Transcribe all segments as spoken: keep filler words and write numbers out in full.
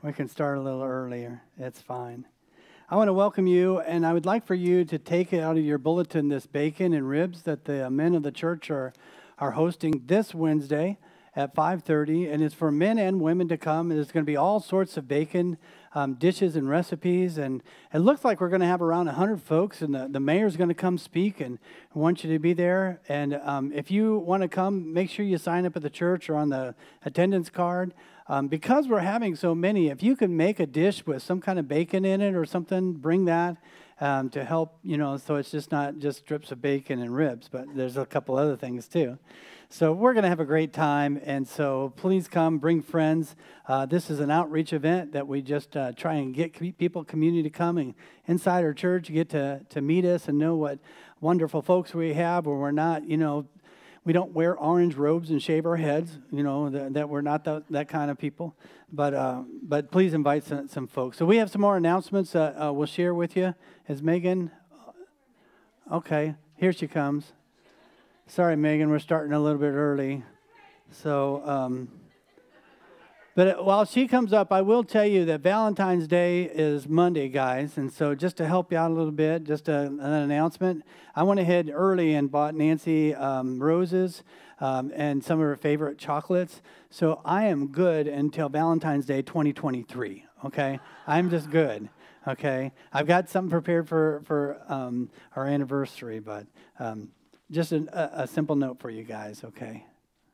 We can start a little earlier. It's fine. I want to welcome you, and I would like for you to take out of your bulletin this bacon and ribs that the men of the church are, are hosting this Wednesday at five thirty, and it's for men and women to come. And there's going to be all sorts of bacon um, dishes and recipes, and it looks like we're going to have around one hundred folks, and the, the mayor's going to come speak, and I want you to be there. And um, if you want to come, make sure you sign up at the church or on the attendance card. Um, because we're having so many, if you can make a dish with some kind of bacon in it or something, bring that um, to help, you know, so it's just not just strips of bacon and ribs, but there's a couple other things too. So we're going to have a great time, and so please come, bring friends. Uh, this is an outreach event that we just uh, try and get people, community to come and inside our church, get to, to meet us and know what wonderful folks we have, where we're not, you know, we don't wear orange robes and shave our heads, you know, that, that we're not that, that kind of people. But uh, but please invite some, some folks. So we have some more announcements uh, uh, we'll share with you. Is Megan? Okay, here she comes. Sorry, Megan, we're starting a little bit early. So, um, but while she comes up, I will tell you that Valentine's Day is Monday, guys. And so just to help you out a little bit, just a, an announcement, I went ahead early and bought Nancy um, roses um, and some of her favorite chocolates. So I am good until Valentine's Day twenty twenty-three, okay? I'm just good, okay? I've got something prepared for, for um, our anniversary, but um, just a, a simple note for you guys, okay?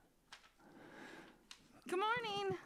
Good morning.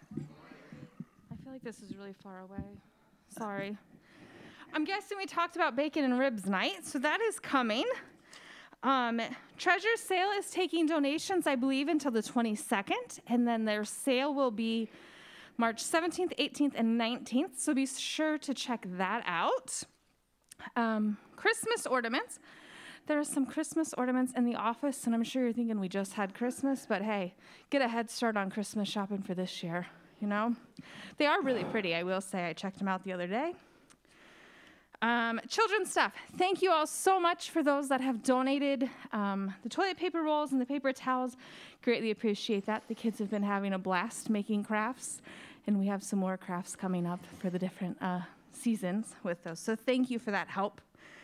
I feel like this is really far away. Sorry. I'm guessing we talked about bacon and ribs night, so that is coming. Um, Treasure Sale is taking donations, I believe, until the twenty-second, and then their sale will be March seventeenth, eighteenth, and nineteenth, so be sure to check that out. Um, Christmas ornaments. There are some Christmas ornaments in the office, and I'm sure you're thinking we just had Christmas, but hey, get a head start on Christmas shopping for this year, you know? They are really pretty, I will say. I checked them out the other day. Um, children's stuff. Thank you all so much for those that have donated um, the toilet paper rolls and the paper towels. Greatly appreciate that. The kids have been having a blast making crafts, and we have some more crafts coming up for the different uh, seasons with those. So thank you for that help.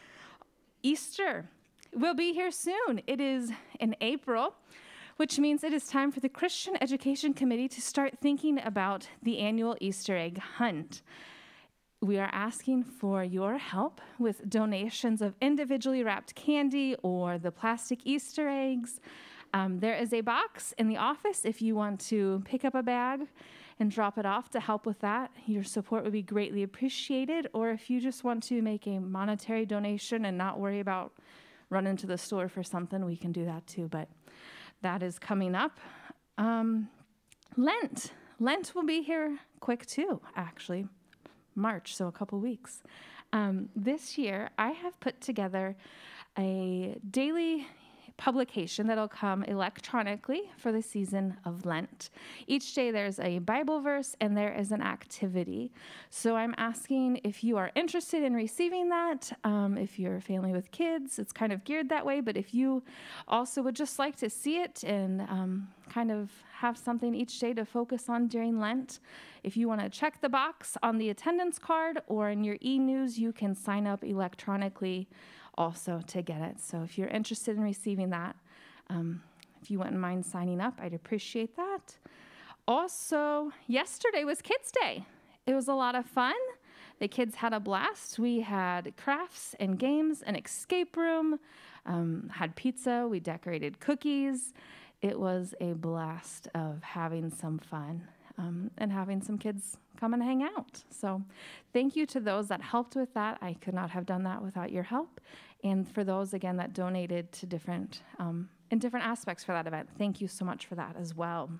Easter will be here soon. It is in April, which means it is time for the Christian Education Committee to start thinking about the annual Easter egg hunt. We are asking for your help with donations of individually wrapped candy or the plastic Easter eggs. Um, there is a box in the office if you want to pick up a bag and drop it off to help with that. Your support would be greatly appreciated. Or if you just want to make a monetary donation and not worry about running to the store for something, we can do that too. But that is coming up. Um, Lent. Lent will be here quick too, actually. March, so a couple weeks. Um, this year, I have put together a daily publication that'll come electronically for the season of Lent. Each day there's a Bible verse and there is an activity. So I'm asking if you are interested in receiving that, um, if you're a family with kids, it's kind of geared that way, but if you also would just like to see it and um, kind of have something each day to focus on during Lent, if you want to check the box on the attendance card or in your e-news, you can sign up electronically also to get it. So if you're interested in receiving that, um, if you wouldn't mind signing up, I'd appreciate that. Also, yesterday was Kids Day. It was a lot of fun. The kids had a blast. We had crafts and games, an escape room, um, had pizza, we decorated cookies. It was a blast of having some fun um, and having some kids come and hang out. So thank you to those that helped with that. I could not have done that without your help. And for those, again, that donated to different, um, in different aspects for that event, thank you so much for that as well.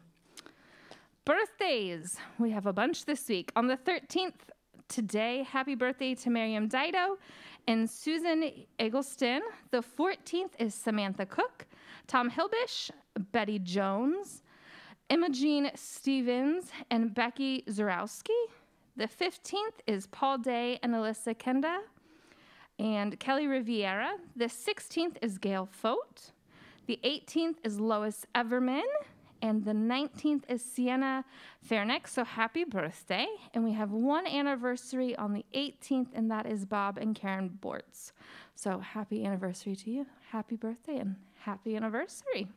Birthdays. We have a bunch this week. On the thirteenth, today, happy birthday to Miriam Dido and Susan Eggleston. The fourteenth is Samantha Cook, Tom Hilbish, Betty Jones, Imogene Stevens, and Becky Zarowski. The fifteenth is Paul Day and Alyssa Kenda and Kelly Riviera. The sixteenth is Gail Fote. The eighteenth is Lois Everman And the nineteenth is Sienna Fairneck, so happy birthday. And we have one anniversary on the eighteenth, and that is Bob and Karen Bortz. So happy anniversary to you. Happy birthday and happy anniversary.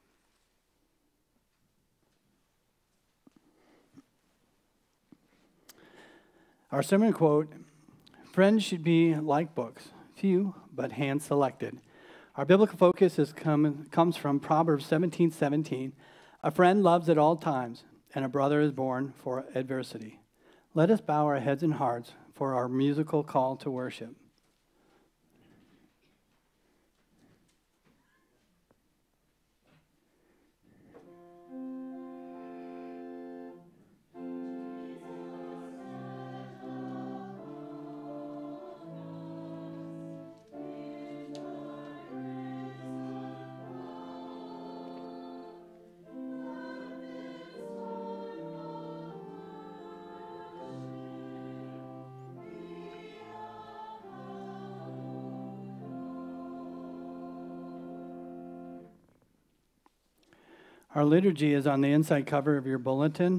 Our sermon quote, friends should be like books, few but hand-selected. Our biblical focus is come, comes from Proverbs seventeen seventeen. A friend loves at all times, and a brother is born for adversity. Let us bow our heads and hearts for our musical call to worship. Our liturgy is on the inside cover of your bulletin.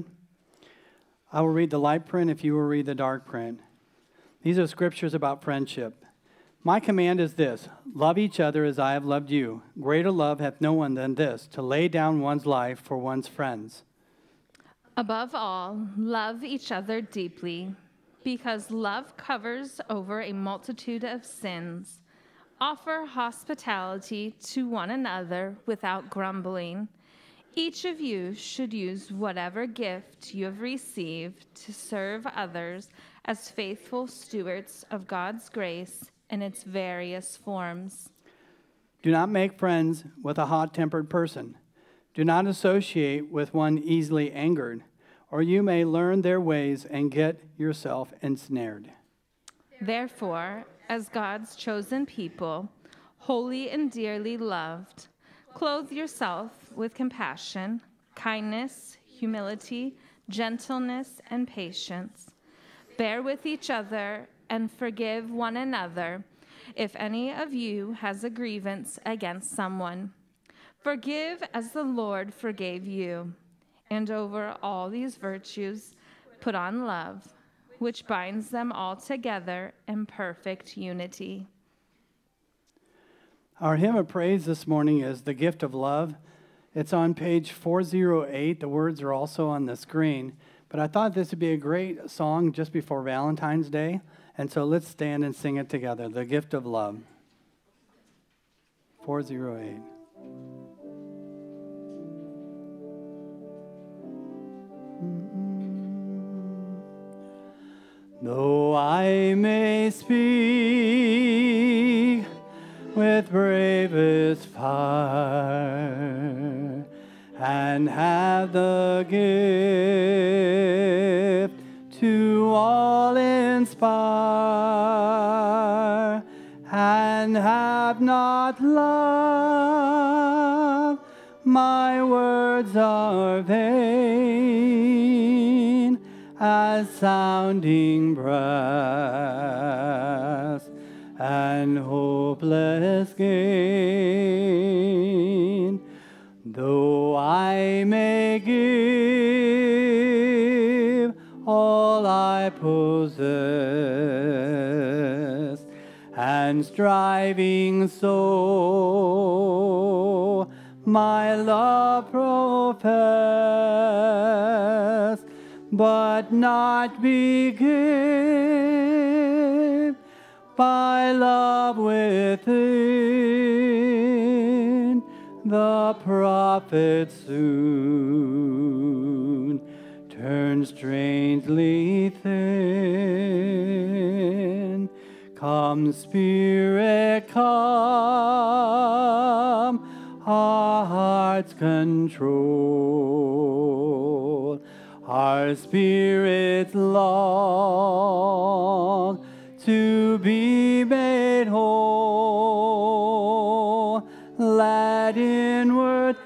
I will read the light print if you will read the dark print. These are scriptures about friendship. My command is this, love each other as I have loved you. Greater love hath no one than this, to lay down one's life for one's friends. Above all, love each other deeply, because love covers over a multitude of sins. Offer hospitality to one another without grumbling. Each of you should use whatever gift you have received to serve others as faithful stewards of God's grace in its various forms. Do not make friends with a hot-tempered person. Do not associate with one easily angered, or you may learn their ways and get yourself ensnared. Therefore, as God's chosen people, holy and dearly loved, clothe yourself with compassion, kindness, humility, gentleness, and patience. Bear with each other and forgive one another if any of you has a grievance against someone. Forgive as the Lord forgave you. And over all these virtues, put on love, which binds them all together in perfect unity. Our hymn of praise this morning is The Gift of Love. It's on page four oh eight. The words are also on the screen. But I thought this would be a great song just before Valentine's Day. And so let's stand and sing it together. The Gift of Love. four oh eight. Though I may speak with bravest fire, and have the gift to all inspire, and have not love, my words are vain as sounding brass and hopeless gain. Though I may give all I possess, and striving so my love profess, but not be given by love within, the prophet soon turns strangely thin. Come, Spirit, come, our hearts control, our spirits long to be made whole. Let inward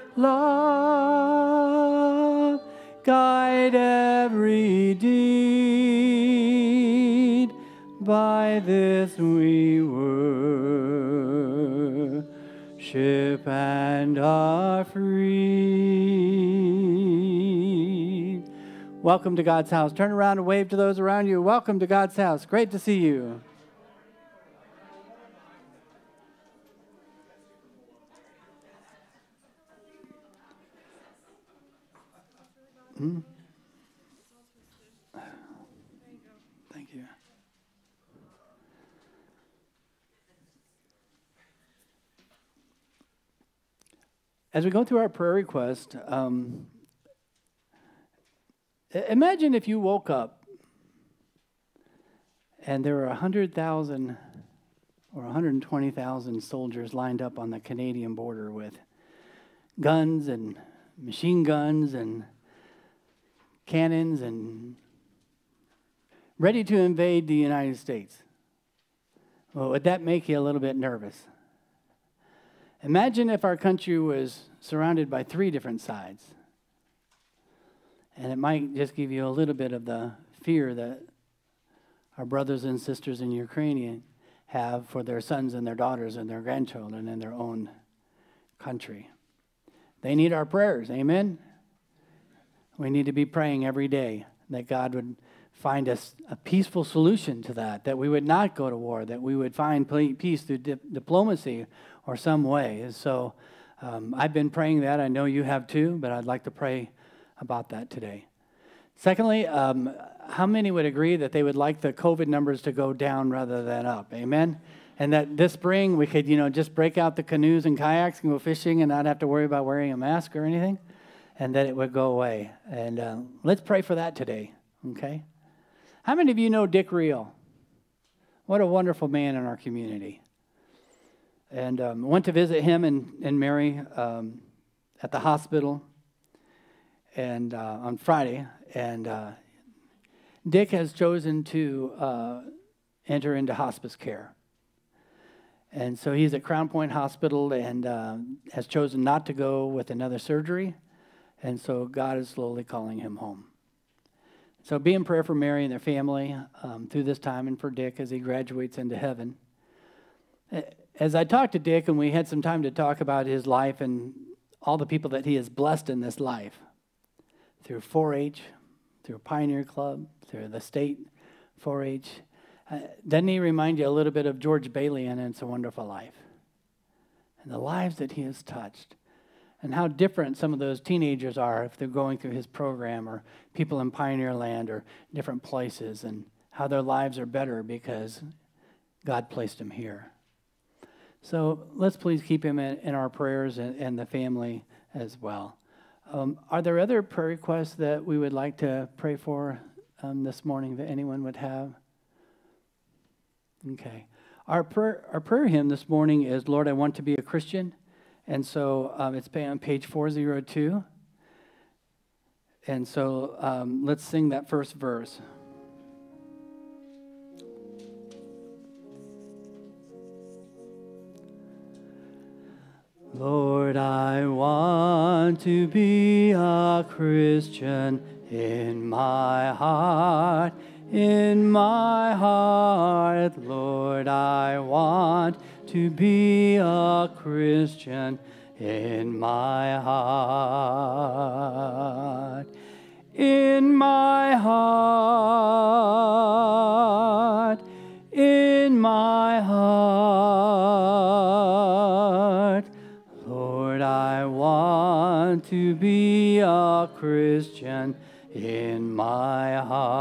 love guide every deed. By this we worship and are free. Welcome to God's house. Turn around and wave to those around you. Welcome to God's house. Great to see you. Hmm? Thank you. As we go through our prayer request, um, imagine if you woke up and there were one hundred thousand or one hundred twenty thousand soldiers lined up on the Canadian border with guns and machine guns and cannons and ready to invade the United States. Well, would that make you a little bit nervous? Imagine if our country was surrounded by three different sides. And it might just give you a little bit of the fear that our brothers and sisters in Ukraine have for their sons and their daughters and their grandchildren in their own country. They need our prayers, amen? We need to be praying every day that God would find us a peaceful solution to that, that we would not go to war, that we would find peace through di- diplomacy or some way. So um, I've been praying that. I know you have too, but I'd like to pray about that today. Secondly, um, how many would agree that they would like the COVID numbers to go down rather than up? Amen? And that this spring we could, you know, just break out the canoes and kayaks and go fishing and not have to worry about wearing a mask or anything, and that it would go away. And uh, let's pray for that today, okay? How many of you know Dick Reel? What a wonderful man in our community. And um, went to visit him and, and Mary um, at the hospital and uh, on Friday. And uh, Dick has chosen to uh, enter into hospice care. And so he's at Crown Point Hospital and uh, has chosen not to go with another surgery. And so God is slowly calling him home. So be in prayer for Mary and their family um, through this time, and for Dick as he graduates into heaven. As I talked to Dick and we had some time to talk about his life and all the people that he has blessed in this life, through four H, through Pioneer Club, through the state four H, uh, doesn't he remind you a little bit of George Bailey in It's a Wonderful Life? And the lives that he has touched. And how different some of those teenagers are if they're going through his program, or people in Pioneer Land or different places, and how their lives are better because God placed them here. So let's please keep him in, in our prayers and, and the family as well. Um, are there other prayer requests that we would like to pray for um, this morning that anyone would have? Okay. Our prayer, our prayer hymn this morning is, Lord, I Want to Be a Christian. And so um, it's on page four oh two. And so um, let's sing that first verse. Lord, I want to be a Christian in my heart, in my heart. Lord, I want to be a Christian in my heart, in my heart, in my heart. Lord, I want to be a Christian in my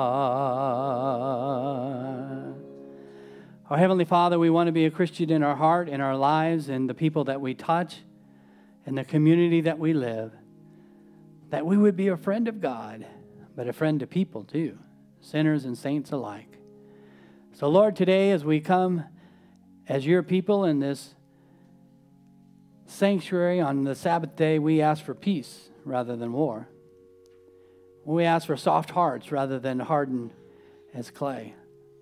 heart. Our Heavenly Father, we want to be a Christian in our heart, in our lives, in the people that we touch, in the community that we live, that we would be a friend of God, but a friend to people too, sinners and saints alike. So Lord, today as we come as your people in this sanctuary on the Sabbath day, we ask for peace rather than war. We ask for soft hearts rather than hardened as clay.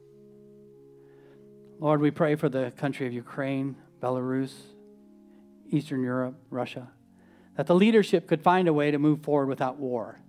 Lord, we pray for the country of Ukraine, Belarus, Eastern Europe, Russia, that the leadership could find a way to move forward without war,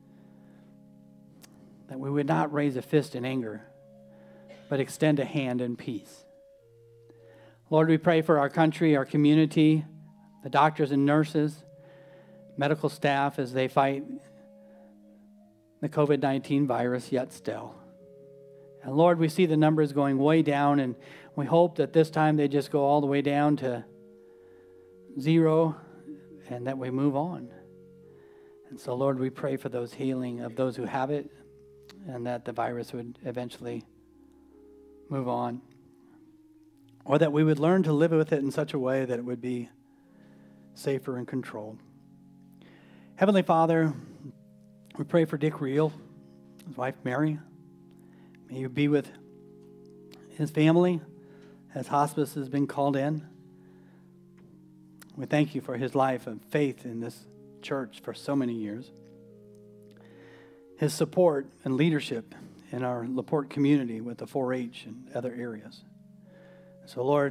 that we would not raise a fist in anger, but extend a hand in peace. Lord, we pray for our country, our community, the doctors and nurses, medical staff as they fight the COVID nineteen virus yet still. And Lord, we see the numbers going way down, and we hope that this time they just go all the way down to zero and that we move on. And so, Lord, we pray for those healing of those who have it and that the virus would eventually move on. Or that we would learn to live with it in such a way that it would be safer and controlled. Heavenly Father, we pray for Dick Reel, his wife Mary. May you be with his family as hospice has been called in. We thank you for his life of faith in this church for so many years. His support and leadership in our LaPorte community with the four H and other areas. So, Lord,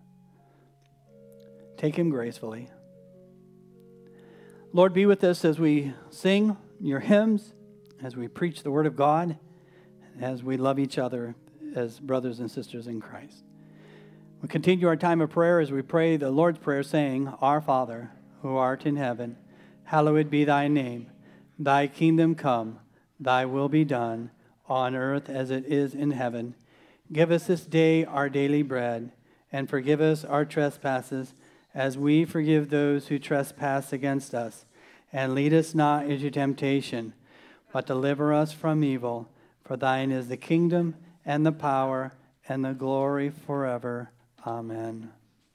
take him gracefully. Lord, be with us as we sing your hymns, as we preach the word of God, and as we love each other as brothers and sisters in Christ. We continue our time of prayer as we pray the Lord's Prayer, saying, Our Father, who art in heaven, hallowed be thy name. Thy kingdom come, thy will be done, on earth as it is in heaven. Give us this day our daily bread, and forgive us our trespasses, as we forgive those who trespass against us. And lead us not into temptation, but deliver us from evil. For thine is the kingdom, and the power, and the glory forever. Amen.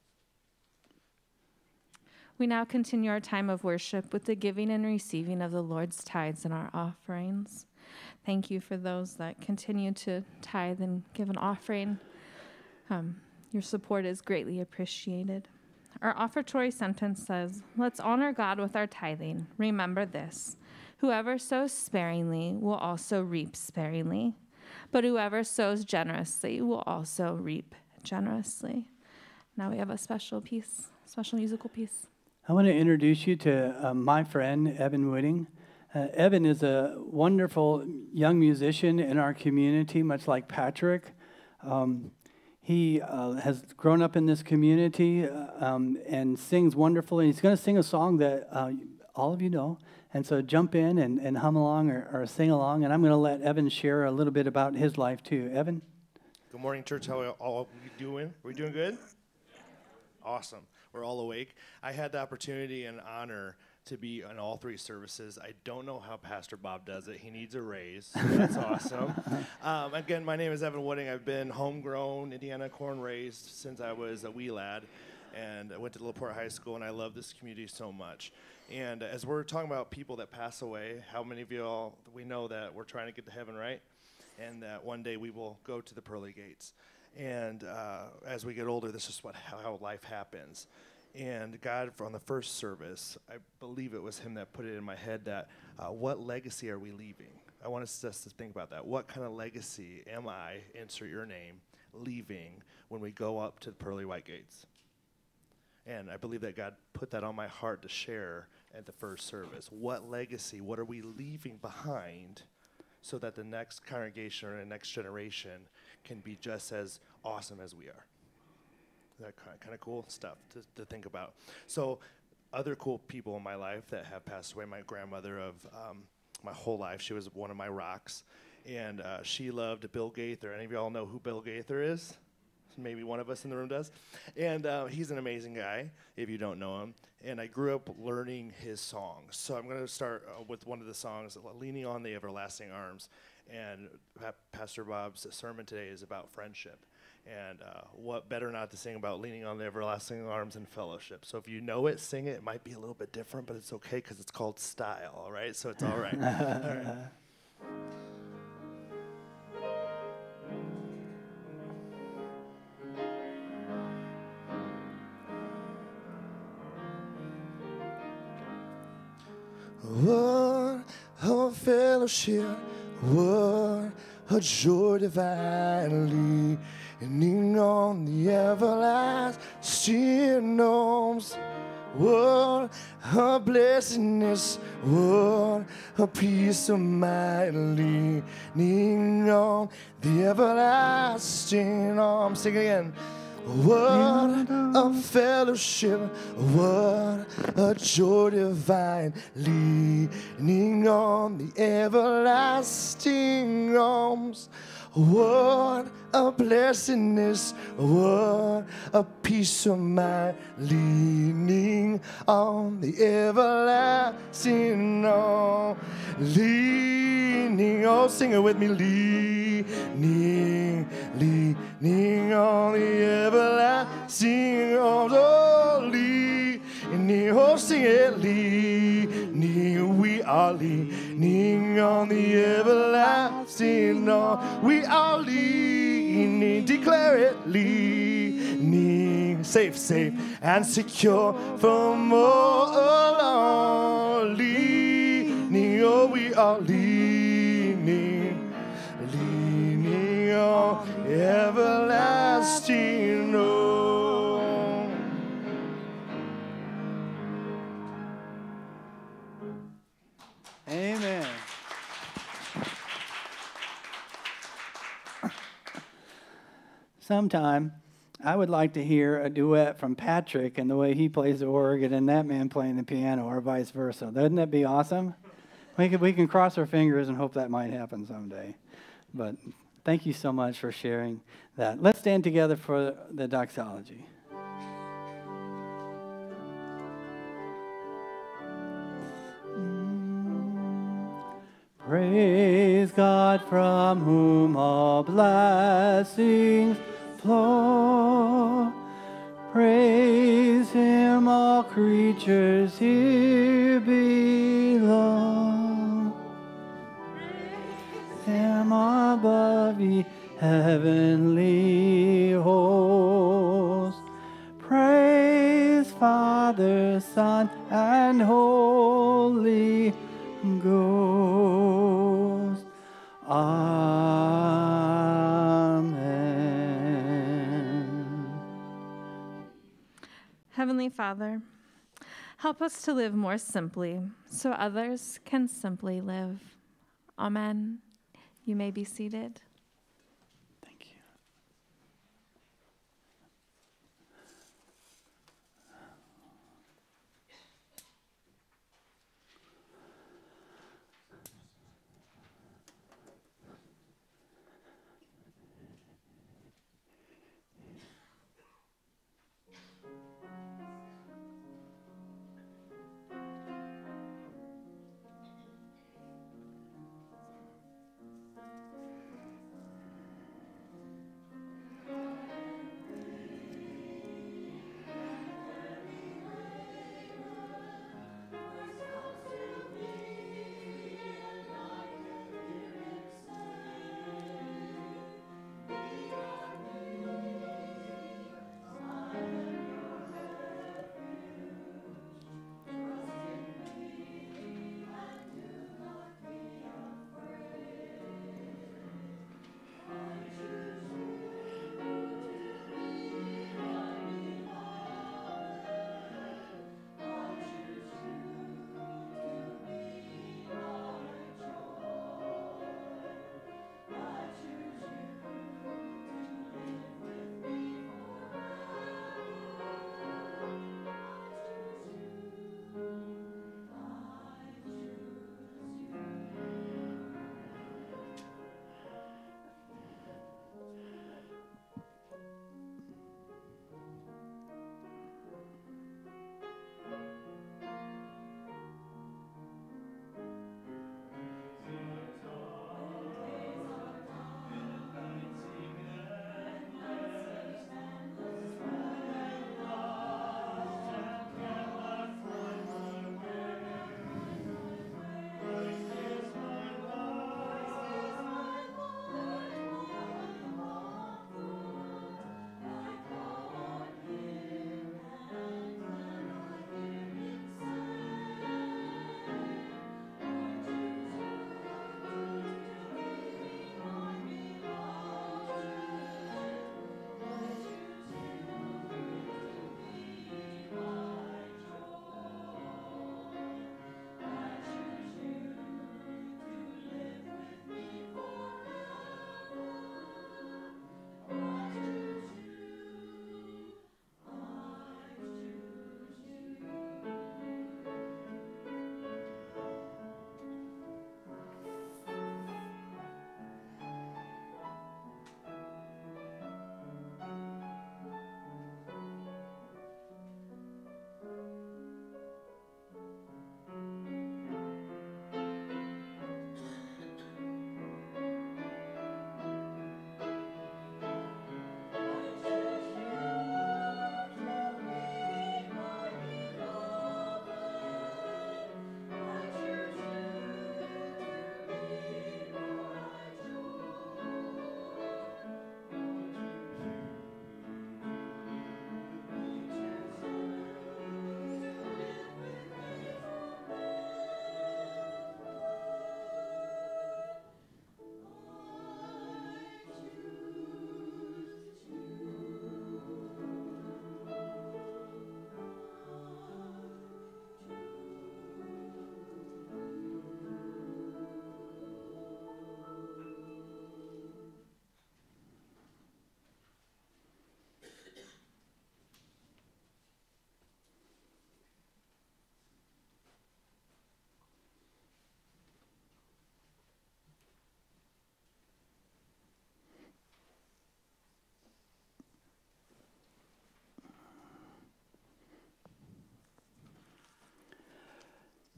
We now continue our time of worship with the giving and receiving of the Lord's tithes and our offerings. Thank you for those that continue to tithe and give an offering. Um, your support is greatly appreciated. Our offertory sentence says, let's honor God with our tithing. Remember this, whoever sows sparingly will also reap sparingly, but whoever sows generously will also reap generously. Now we have a special piece, special musical piece. I want to introduce you to uh, my friend, Evan Wooding. Uh, Evan is a wonderful young musician in our community, much like Patrick. Um, he uh, has grown up in this community uh, um, and sings wonderfully. He's going to sing a song that uh, all of you know. And so jump in and, and hum along or, or sing along. And I'm going to let Evan share a little bit about his life too. Evan? Good morning, church. How are all you doing? Are we doing good? Awesome. We're all awake. I had the opportunity and honor to be in all three services. I don't know how Pastor Bob does it. He needs a raise. So that's awesome. Um, again, my name is Evan Wooding. I've been homegrown, Indiana corn raised since I was a wee lad. And I went to LaPorte High School, and I love this community so much. And as we're talking about people that pass away, how many of you all, we know that we're trying to get to heaven, right? And that one day we will go to the pearly gates. And uh, as we get older, this is what how, how life happens. And God, on the first service, I believe it was him that put it in my head that uh, what legacy are we leaving? I want us just to think about that. What kind of legacy am I, insert your name, leaving when we go up to the pearly white gates? And I believe that God put that on my heart to share at the first service. What legacy, what are we leaving behind so that the next congregation or the next generation can be just as awesome as we are? That kind of cool stuff to, to think about. So other cool people in my life that have passed away, my grandmother of um, my whole life, she was one of my rocks. And uh, she loved Bill Gaither. Any of y'all know who Bill Gaither is? Maybe one of us in the room does. And uh, he's an amazing guy, if you don't know him. And I grew up learning his songs. So I'm going to start uh, with one of the songs, Leaning on the Everlasting Arms. And pa- Pastor Bob's sermon today is about friendship. And uh, what better not to sing about leaning on the everlasting arms and fellowship. So if you know it, sing it. It might be a little bit different, but it's okay because it's called style, all right? So it's all right. All right. What a fellowship, what a joy divinely, leaning on the everlasting arms. What a blessedness, what a peace of mind, leaning on the everlasting arms. Sing again. What a fellowship, what a joy divine, leaning on the everlasting arms. What a blessedness, what a peace of mind, leaning on the everlasting arms. Leaning, oh, sing it with me, leaning, leaning on the everlasting arms. Oh, leaning, oh, sing it, leaning, we are leaning on the everlasting arms. We are leaning, declare it, leaning, safe, safe, and secure from all alone. Leaning, oh, we are leaning, leaning on everlasting arms. Amen. Sometime I would like to hear a duet from Patrick and the way he plays the organ and that man playing the piano, or vice versa. Doesn't that be awesome? We can, we can cross our fingers and hope that might happen someday. But thank you so much for sharing that. Let's stand together for the doxology. Praise God, from whom all blessings flow. Praise Him, all creatures here below. Praise Him above, ye heavenly hosts. Praise Father, Son, and Holy Ghost. Amen. Heavenly Father, help us to live more simply so others can simply live. Amen. You may be seated. Thank you.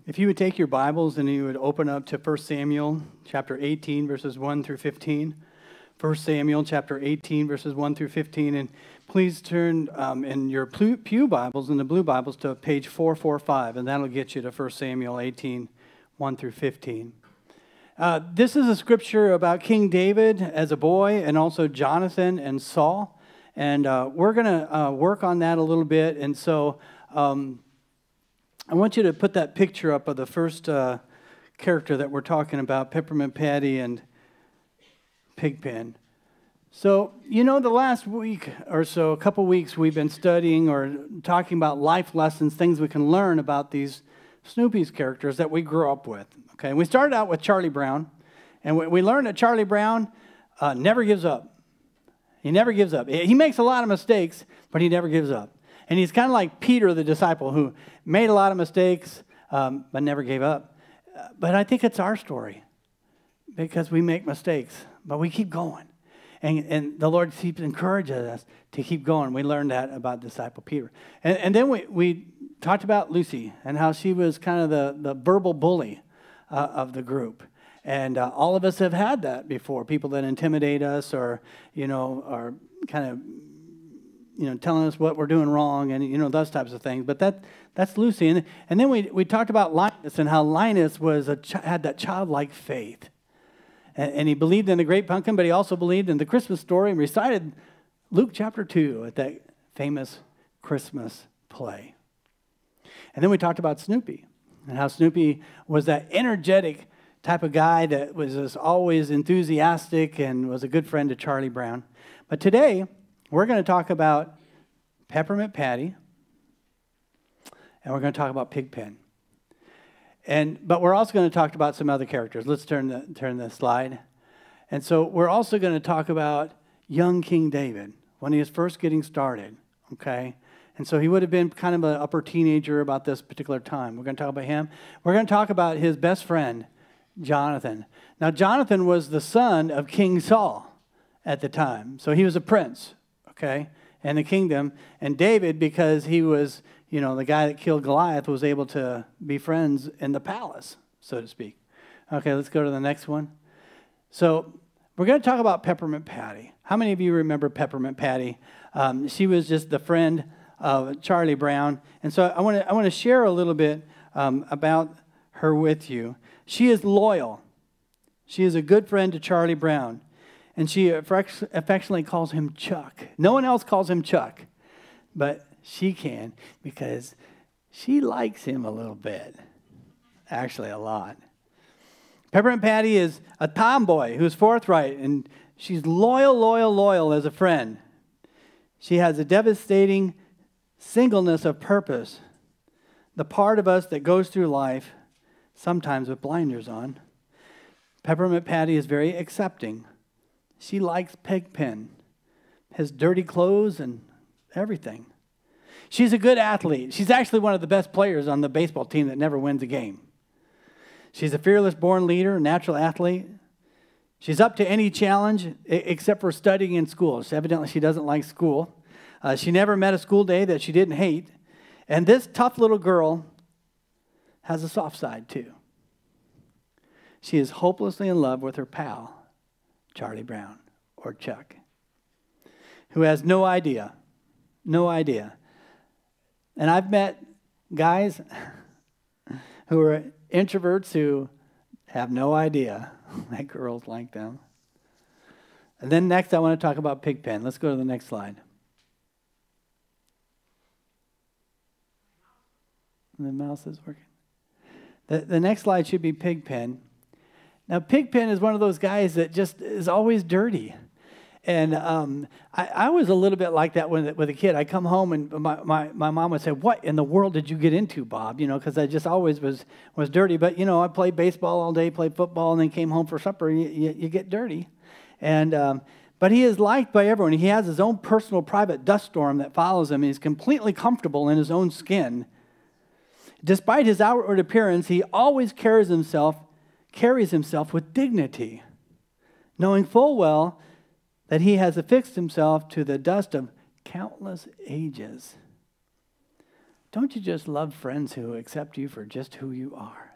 If you would take your Bibles and you would open up to First Samuel chapter eighteen, verses one through fifteen. First Samuel chapter eighteen, verses one through fifteen. And please turn um, in your pew Bibles, in the blue Bibles, to page four forty-five, and that'll get you to First Samuel eighteen, one through fifteen. Uh, this is a scripture about King David as a boy, and also Jonathan and Saul. And uh, we're going to uh, work on that a little bit. And so um, I want you to put that picture up of the first uh, character that we're talking about, Peppermint Patty and Pigpen. So, you know, the last week or so, a couple weeks, we've been studying or talking about life lessons, things we can learn about these Snoopy's characters that we grew up with. Okay, we started out with Charlie Brown, and we learned that Charlie Brown uh, never gives up. He never gives up. He makes a lot of mistakes, but he never gives up. And he's kind of like Peter, the disciple, who made a lot of mistakes, um, but never gave up. Uh, but I think it's our story, because we make mistakes, but we keep going. And, and the Lord keeps encouraging us to keep going. We learned that about disciple Peter. And, and then we, we talked about Lucy and how she was kind of the, the verbal bully uh, of the group. And uh, all of us have had that before, people that intimidate us or, you know, are kind of, you know, telling us what we're doing wrong and, you know, those types of things. But that that's Lucy. And, and then we, we talked about Linus and how Linus was a ch- had that childlike faith. And, and he believed in the great pumpkin, but he also believed in the Christmas story and recited Luke chapter two at that famous Christmas play. And then we talked about Snoopy and how Snoopy was that energetic type of guy that was just always enthusiastic and was a good friend to Charlie Brown. But today, we're going to talk about Peppermint Patty, and we're going to talk about Pigpen. And but we're also going to talk about some other characters. Let's turn the turn the slide. And so we're also going to talk about young King David when he was first getting started. Okay, and so he would have been kind of an upper teenager about this particular time. We're going to talk about him. We're going to talk about his best friend, Jonathan. Now, Jonathan was the son of King Saul at the time, so he was a prince. Okay, in the kingdom, and David, because he was, you know, the guy that killed Goliath, was able to be friends in the palace, so to speak. Okay, let's go to the next one. So we're going to talk about Peppermint Patty. How many of you remember Peppermint Patty? Um, she was just the friend of Charlie Brown, and so I want to I want to share a little bit um, about her with you. She is loyal. She is a good friend to Charlie Brown. And she affectionately calls him Chuck. No one else calls him Chuck, but she can because she likes him a little bit. Actually, a lot. Peppermint Patty is a tomboy who's forthright, and she's loyal, loyal, loyal as a friend. She has a devastating singleness of purpose, the part of us that goes through life, sometimes with blinders on. Peppermint Patty is very accepting. She likes Pigpen, his dirty clothes and everything. She's a good athlete. She's actually one of the best players on the baseball team that never wins a game. She's a fearless born leader, natural athlete. She's up to any challenge except for studying in school. So evidently she doesn't like school. Uh, she never met a school day that she didn't hate. And this tough little girl has a soft side too. She is hopelessly in love with her pal, Charlie Brown, or Chuck, who has no idea, no idea. And I've met guys who are introverts who have no idea that girls like them. And then next I want to talk about Pigpen. Let's go to the next slide. The mouse is working. The, the next slide should be Pigpen. Now, Pigpen is one of those guys that just is always dirty. And um, I, I was a little bit like that when, with a kid. I come home and my, my, my mom would say, "What in the world did you get into, Bob?" You know, because I just always was was dirty. But, you know, I played baseball all day, played football, and then came home for supper. You, you, you get dirty. And um, but he is liked by everyone. He has his own personal private dust storm that follows him. He's completely comfortable in his own skin. Despite his outward appearance, he always carries himself carries himself with dignity, knowing full well that he has affixed himself to the dust of countless ages. don't you just love friends who accept you for just who you are?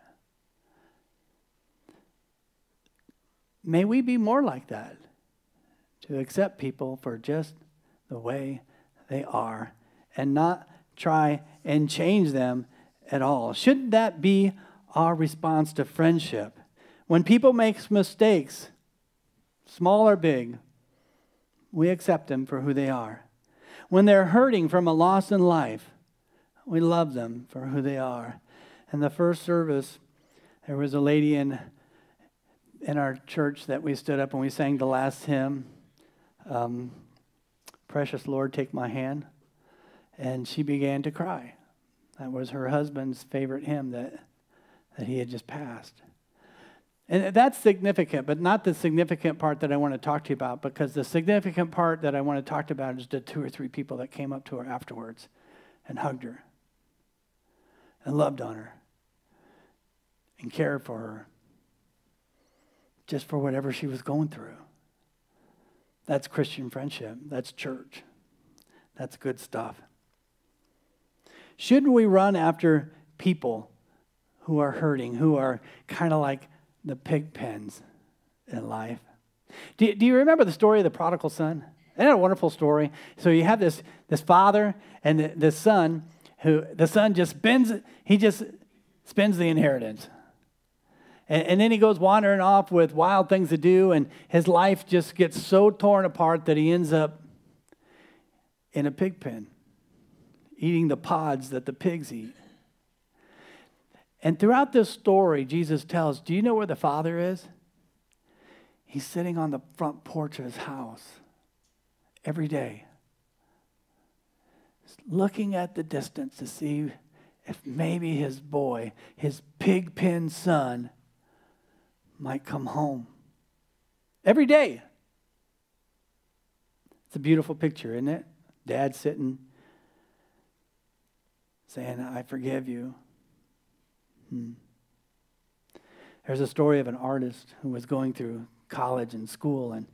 May we be more like that, to accept people for just the way they are and not try and change them at all. Shouldn't that be our response to friendship? When people make mistakes, small or big, we accept them for who they are. When they're hurting from a loss in life, we love them for who they are. In the first service, there was a lady in, in our church that we stood up and we sang the last hymn, um, Precious Lord, Take My Hand. And she began to cry. That was her husband's favorite hymn that, that he had just passed. And that's significant, but not the significant part that I want to talk to you about, because the significant part that I want to talk about is the two or three people that came up to her afterwards and hugged her and loved on her and cared for her just for whatever she was going through. That's Christian friendship. That's church. That's good stuff. Shouldn't we run after people who are hurting, who are kind of like the pig pens in life? Do, do you remember the story of the prodigal son? Isn't that a wonderful story? So you have this, this father and the, the son, who the son just spends, he just spends the inheritance. And, and then he goes wandering off with wild things to do, and his life just gets so torn apart that he ends up in a pig pen, eating the pods that the pigs eat. And throughout this story, Jesus tells, do you know where the Father is? He's sitting on the front porch of his house every day, looking at the distance to see if maybe his boy, his pig pen son, might come home. Every day. It's a beautiful picture, isn't it? Dad sitting, saying, I forgive you. Hmm. There's a story of an artist who was going through college and school, and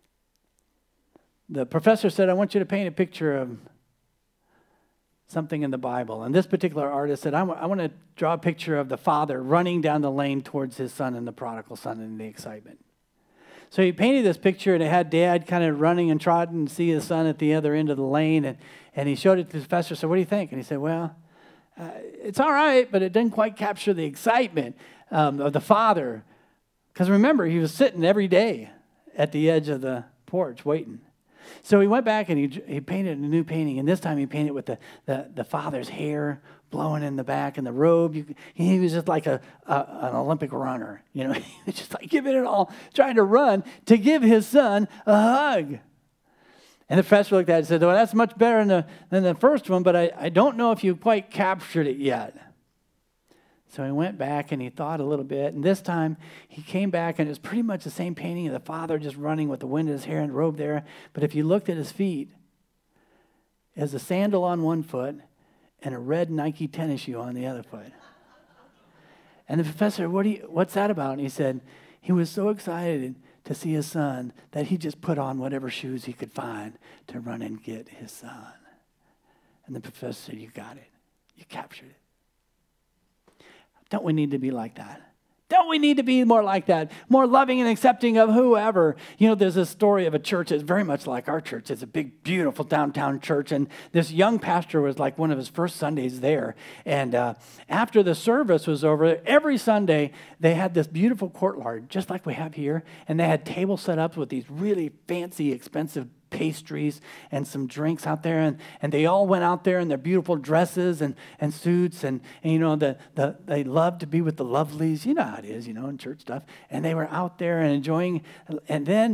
the professor said, I want you to paint a picture of something in the Bible. And this particular artist said, I, w- I want to draw a picture of the father running down the lane towards his son and the prodigal son in the excitement. So he painted this picture, and it had dad kind of running and trotting to see his son at the other end of the lane, and, and he showed it to the professor, said, what do you think? And he said, well, Uh, it's all right, but it didn't quite capture the excitement um, of the father. Because remember, he was sitting every day at the edge of the porch waiting. So he went back and he he painted a new painting, and this time he painted with the, the, the father's hair blowing in the back and the robe. You, he was just like a, a an Olympic runner. You know, he was just like giving it all, trying to run to give his son a hug. And the professor looked at it and said, well, that's much better than the, than the first one, but I, I don't know if you quite captured it yet. So he went back and he thought a little bit. And this time he came back and it was pretty much the same painting of the father just running with the wind in his hair and robe there. But if you looked at his feet, it was a sandal on one foot and a red Nike tennis shoe on the other foot. And the professor, what do you, what's that about? And he said, he was so excited to see his son that he just put on whatever shoes he could find to run and get his son. And the professor said, you got it. You captured it. Don't we need to be like that? Don't we need to be more like that? More loving and accepting of whoever. You know, there's a story of a church that's very much like our church. It's a big, beautiful downtown church. And this young pastor was like one of his first Sundays there. And uh, after the service was over, every Sunday they had this beautiful courtyard, just like we have here. And they had tables set up with these really fancy, expensive pastries and some drinks out there, and, and they all went out there in their beautiful dresses and, and suits, and, and you know, the, the they loved to be with the lovelies. You know how it is, you know, in church stuff. And they were out there and enjoying, and then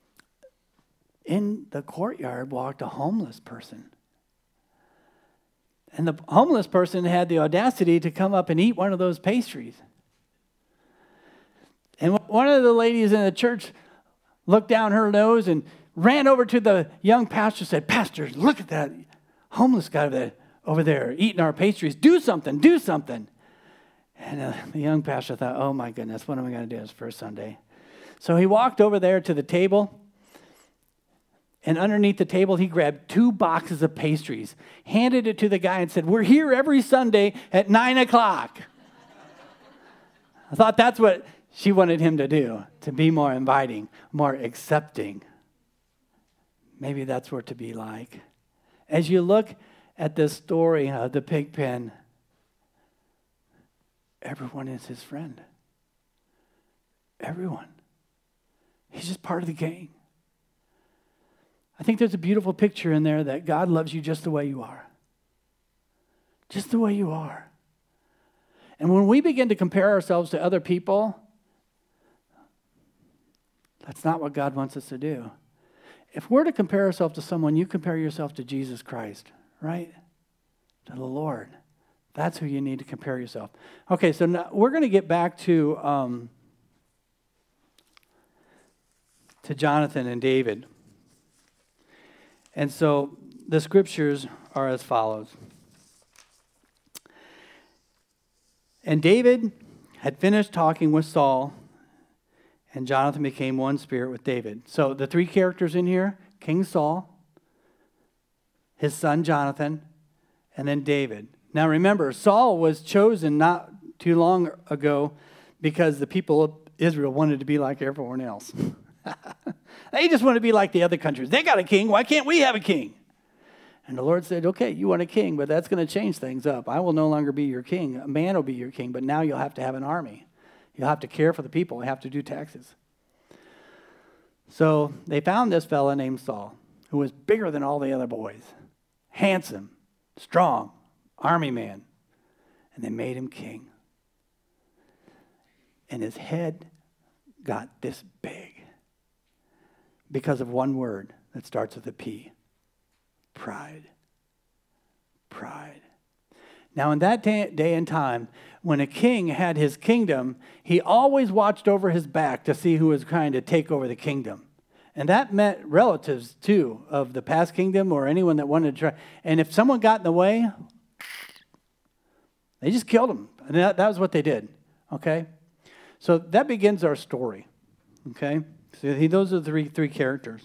in the courtyard walked a homeless person. And the homeless person had the audacity to come up and eat one of those pastries. And one of the ladies in the church looked down her nose and ran over to the young pastor and said, Pastor, look at that homeless guy over there, over there eating our pastries. Do something, do something. And uh, the young pastor thought, oh my goodness, what am I going to do this first Sunday? So he walked over there to the table, And underneath the table, he grabbed two boxes of pastries, handed it to the guy and said, we're here every Sunday at nine o'clock. I thought that's what she wanted him to do, to be more inviting, more accepting. Maybe that's what to be like. As you look at this story of the pig pen, everyone is his friend. Everyone. He's just part of the gang. I think there's a beautiful picture in there that God loves you just the way you are. Just the way you are. And when we begin to compare ourselves to other people, that's not what God wants us to do. If we're to compare ourselves to someone, you compare yourself to Jesus Christ, right? To the Lord. That's who you need to compare yourself. Okay, so now we're going to get back to, um, to Jonathan and David. And so the scriptures are as follows. And David had finished talking with Saul, and Jonathan became one spirit with David. So the three characters in here, King Saul, his son Jonathan, and then David. Now remember, Saul was chosen not too long ago because the people of Israel wanted to be like everyone else. They just want to be like the other countries. They got a king. Why can't we have a king? And the Lord said, okay, you want a king, but that's going to change things up. I will no longer be your king. A man will be your king, but now you'll have to have an army. You'll have to care for the people. You have to do taxes. So they found this fella named Saul, who was bigger than all the other boys, handsome, strong, army man, and they made him king. And his head got this big because of one word that starts with a P. Pride. Pride. Now, in that day, day and time, when a king had his kingdom, he always watched over his back to see who was trying to take over the kingdom. And that meant relatives, too, of the past kingdom or anyone that wanted to try. And if someone got in the way, they just killed him. And that, that was what they did. Okay? So that begins our story. Okay? So he, those are the three, three characters.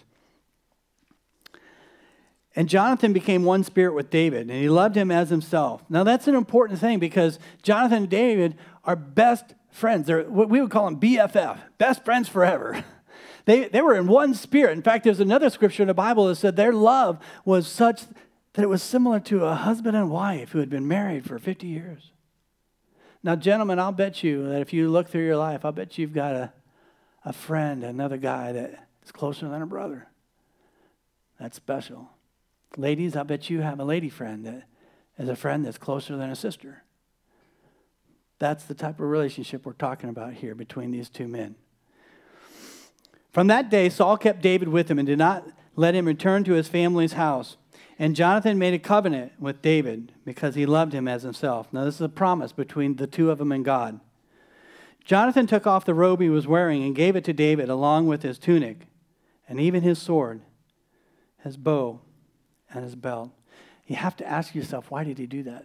And Jonathan became one spirit with David, and he loved him as himself. Now, that's an important thing because Jonathan and David are best friends. They're what we would call them B F F, best friends forever. They, they were in one spirit. In fact, there's another scripture in the Bible that said their love was such that it was similar to a husband and wife who had been married for fifty years. Now, gentlemen, I'll bet you that if you look through your life, I'll bet you've got a, a friend, another guy that is closer than a brother. That's special. Ladies, I bet you have a lady friend that is a friend that's closer than a sister. That's the type of relationship we're talking about here between these two men. From that day, Saul kept David with him and did not let him return to his family's house. And Jonathan made a covenant with David because he loved him as himself. Now, this is a promise between the two of them and God. Jonathan took off the robe he was wearing and gave it to David along with his tunic and even his sword, his bow, and his belt. You have to ask yourself, why did he do that?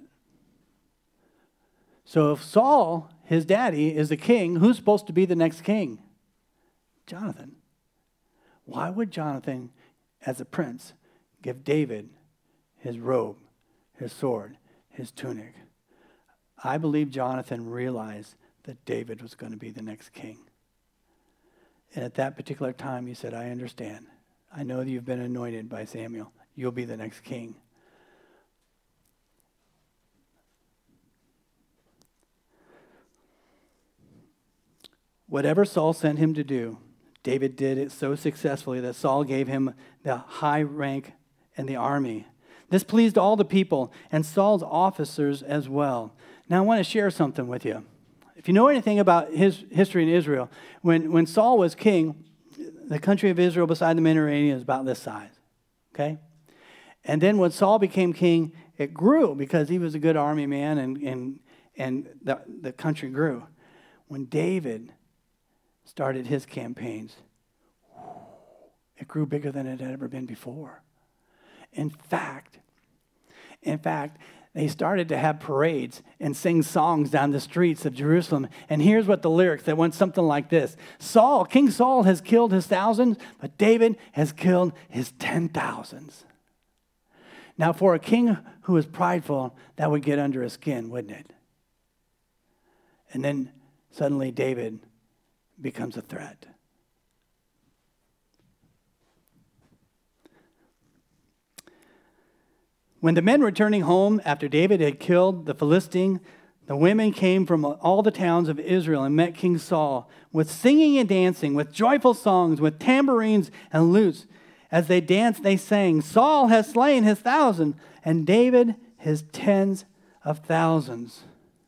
So if Saul, his daddy, is the king, who's supposed to be the next king? Jonathan. Why would Jonathan, as a prince, give David his robe, his sword, his tunic? I believe Jonathan realized that David was going to be the next king. And at that particular time, he said, I understand. I know that you've been anointed by Samuel. You'll be the next king. Whatever Saul sent him to do, David did it so successfully that Saul gave him the high rank in the army. This pleased all the people and Saul's officers as well. Now I want to share something with you. If you know anything about his history in Israel, when, when Saul was king, the country of Israel beside the Mediterranean is about this size. Okay? And then when Saul became king, it grew because he was a good army man and, and, and the, the country grew. When David started his campaigns, it grew bigger than it had ever been before. In fact, in fact, they started to have parades and sing songs down the streets of Jerusalem. And here's what the lyrics, that went something like this. Saul, King Saul has killed his thousands, but David has killed his ten thousands. Now, for a king who is prideful, that would get under his skin, wouldn't it? And then suddenly David becomes a threat. When the men returning home after David had killed the Philistine, the women came from all the towns of Israel and met King Saul with singing and dancing, with joyful songs, with tambourines and lutes. As they danced, they sang, Saul has slain his thousand, and David his tens of thousands.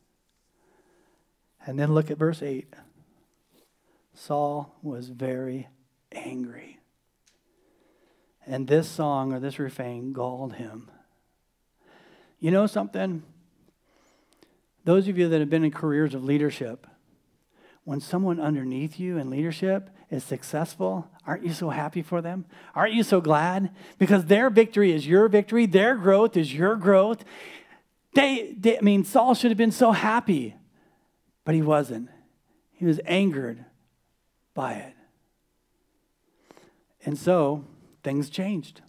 And then look at verse eight. Saul was very angry. And this song or this refrain galled him. You know something? Those of you that have been in careers of leadership, when someone underneath you in leadership is successful, aren't you so happy for them? Aren't you so glad? Because their victory is your victory. Their growth is your growth. They, they, I mean, Saul should have been so happy, but he wasn't. He was angered by it. And so things changed.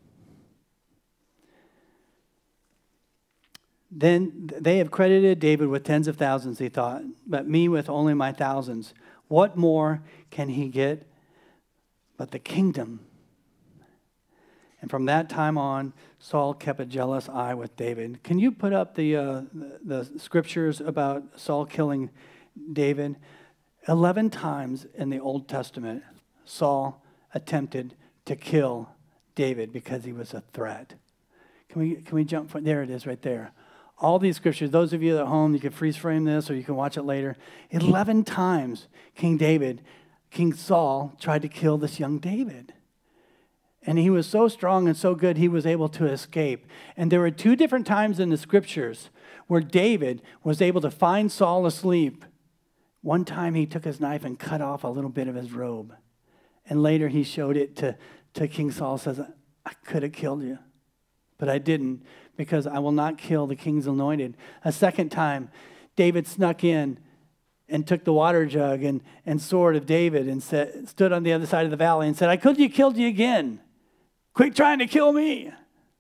Then they have credited David with tens of thousands, he thought, but me with only my thousands. What more can he get but the kingdom? And from that time on, Saul kept a jealous eye with David. Can you put up the, uh, the, the scriptures about Saul killing David? Eleven times in the Old Testament, Saul attempted to kill David because he was a threat. Can we, can we jump? For, there it is right there. All these scriptures, those of you at home, you can freeze frame this or you can watch it later. Eleven times King David, King Saul tried to kill this young David. And he was so strong and so good, he was able to escape. And there were two different times in the scriptures where David was able to find Saul asleep. One time he took his knife and cut off a little bit of his robe. And later he showed it to, to King Saul, says, I could have killed you, but I didn't, because I will not kill the king's anointed. A second time, David snuck in and took the water jug and, and sword of David and said, stood on the other side of the valley and said, I could have killed you again. Quit trying to kill me.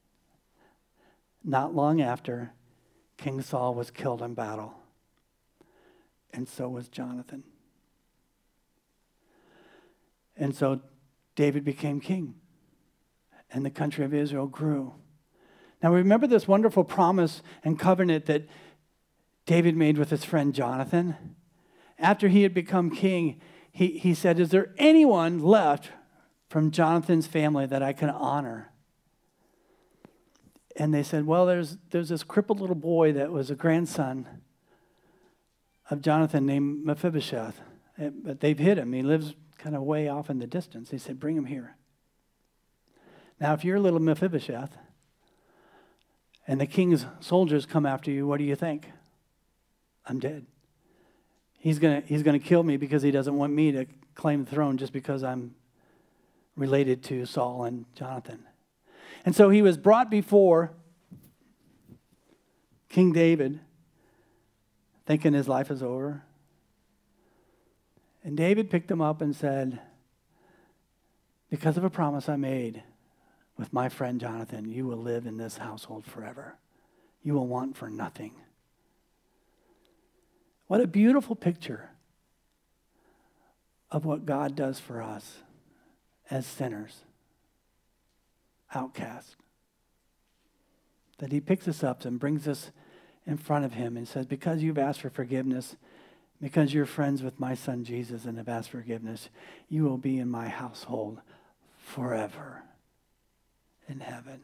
Not long after, King Saul was killed in battle. And so was Jonathan. And so David became king. And the country of Israel grew. Now remember this wonderful promise and covenant that David made with his friend Jonathan? After he had become king, he, he said, is there anyone left from Jonathan's family that I can honor? And they said, well, there's, there's this crippled little boy that was a grandson of Jonathan named Mephibosheth. But they've hid him. He lives kind of way off in the distance. They said, bring him here. Now, if you're little Mephibosheth, and the king's soldiers come after you, what do you think? I'm dead. He's going to he's gonna kill me because he doesn't want me to claim the throne just because I'm related to Saul and Jonathan. And so he was brought before King David, thinking his life is over. And David picked him up and said, because of a promise I made with my friend Jonathan, you will live in this household forever. You will want for nothing. What a beautiful picture of what God does for us as sinners, outcast. That he picks us up and brings us in front of him and says, because you've asked for forgiveness, because you're friends with my son Jesus and have asked forgiveness, you will be in my household forever in heaven.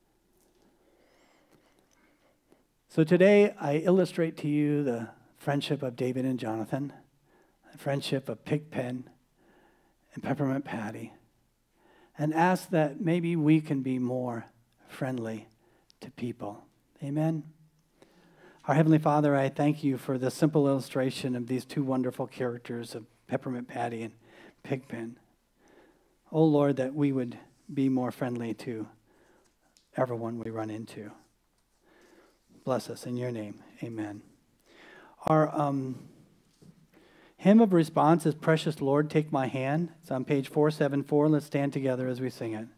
So today I illustrate to you the friendship of David and Jonathan, the friendship of Pigpen and Peppermint Patty, and ask that maybe we can be more friendly to people. Amen. Our Heavenly Father, I thank you for the simple illustration of these two wonderful characters of Peppermint Patty and Pigpen. Oh Lord, that we would be more friendly to everyone we run into. Bless us in your name. Amen. Our um, hymn of response is Precious Lord, Take My Hand. It's on page four seventy-four. Let's stand together as we sing it.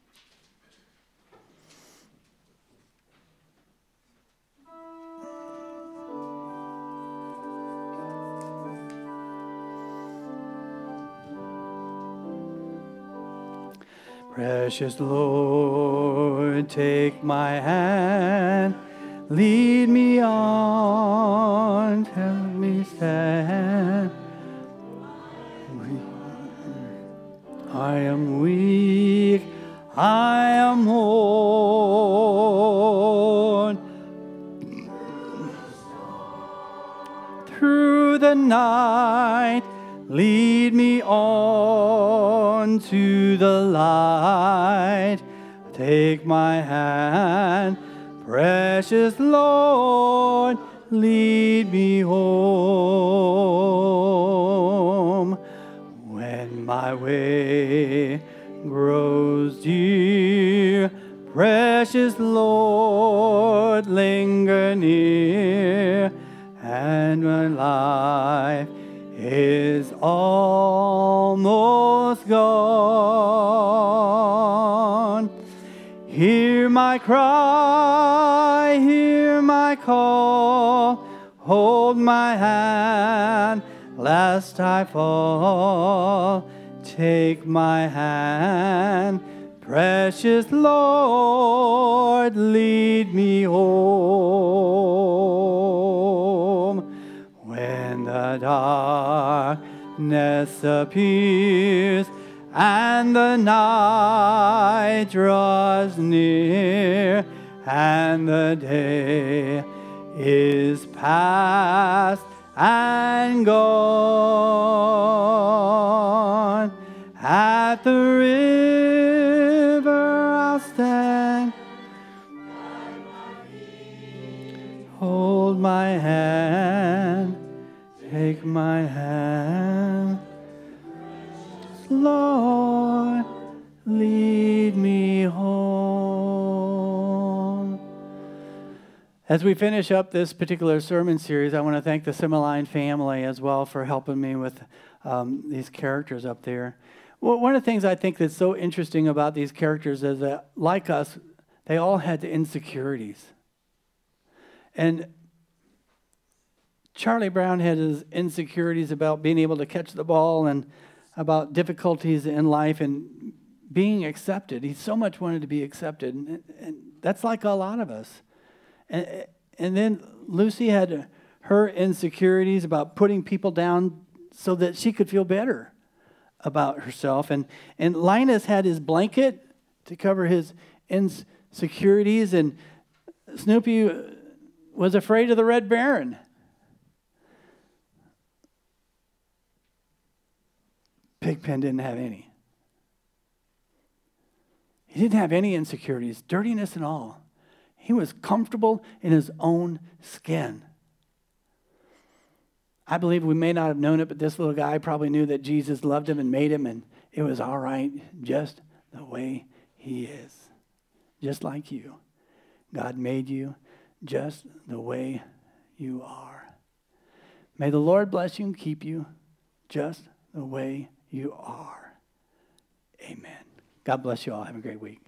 Precious Lord, take my hand, lead me on, help me stand. I am weak, I am worn. Through the night, lead me on to the light. Take my hand, precious Lord, lead me home. When my way grows dear, precious Lord, linger near, and my life is almost gone. Hear my cry, hear my call, hold my hand, lest I fall. Take my hand, precious Lord, lead me home. When the darkness appears and the night draws near and the day is past and gone, at the river I'll stand. Hold my hand, take my hand. Lord, lead me home. As we finish up this particular sermon series, I want to thank the Similine family as well for helping me with um, these characters up there. Well, one of the things I think that's so interesting about these characters is that, like us, they all had insecurities. And Charlie Brown had his insecurities about being able to catch the ball and about difficulties in life and being accepted. He so much wanted to be accepted. And, and that's like a lot of us. And, and then Lucy had her insecurities about putting people down so that she could feel better about herself. And, and Linus had his blanket to cover his insecurities. And Snoopy was afraid of the Red Baron. Pigpen didn't have any. He didn't have any insecurities, dirtiness and all. He was comfortable in his own skin. I believe we may not have known it, but this little guy probably knew that Jesus loved him and made him, and it was all right just the way he is. Just like you. God made you just the way you are. May the Lord bless you and keep you just the way you are. Amen. God bless you all. Have a great week.